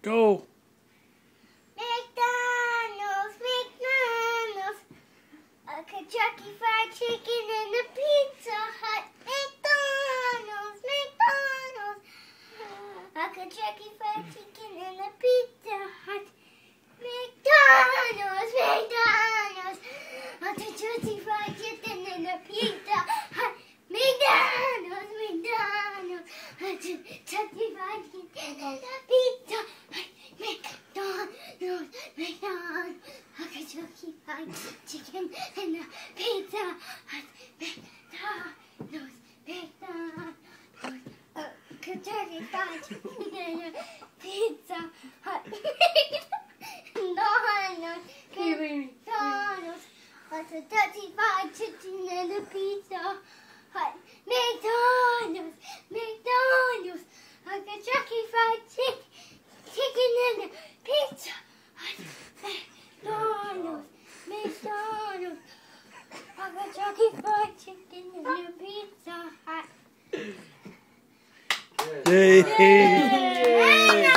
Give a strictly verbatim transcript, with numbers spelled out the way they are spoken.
Go. McDonald's, McDonald's. A Chucky Fried Chicken and a Pizza Hut. McDonald's, McDonald's. A Chucky Fried Chicken and a Pizza Hut. McDonald's, McDonald's. A Chucky Fried Chicken and a Pizza Hut. McDonald's, McDonald's. A Chucky Fried Chicken and a Pizza Hut. McDonald's, McDonald's. A Chucky Fried Chicken and a Pizza Hut. McDonald's, McDonald's. A Chucky Fried Chicken and a Pizza Hut. McDonald's, McDonald's. A Chucky Fried Chicken and a Pizza Hut. McDonald's, McDonald's. A Chucky Fried Chicken. Chicken and a Pizza Hut. McDonald's, McDonald's. I got Chucky Fried Chicken and a Pizza Hut. Yay! Yay!